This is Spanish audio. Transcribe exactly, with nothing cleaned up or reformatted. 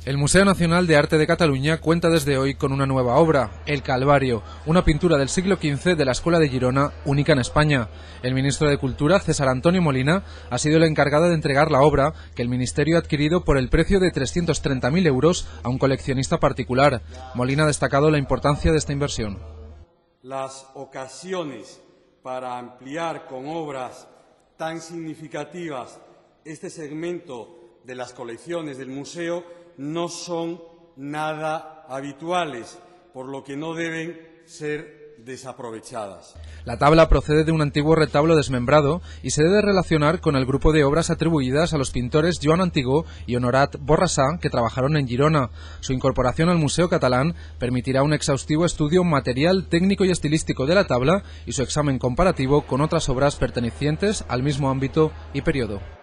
El Museo Nacional de Arte de Cataluña cuenta desde hoy con una nueva obra, El Calvario, una pintura del siglo quince de la Escuela de Girona, única en España. El ministro de Cultura, César Antonio Molina, ha sido el encargado de entregar la obra, que el Ministerio ha adquirido por el precio de trescientos treinta mil euros a un coleccionista particular. Molina ha destacado la importancia de esta inversión. Las ocasiones para ampliar con obras tan significativas este segmento de las colecciones del museo no son nada habituales, por lo que no deben ser desaprovechadas. La tabla procede de un antiguo retablo desmembrado y se debe relacionar con el grupo de obras atribuidas a los pintores Joan Antigó y Honorat Borrassà, que trabajaron en Girona. Su incorporación al Museo Catalán permitirá un exhaustivo estudio material, técnico y estilístico de la tabla y su examen comparativo con otras obras pertenecientes al mismo ámbito y periodo.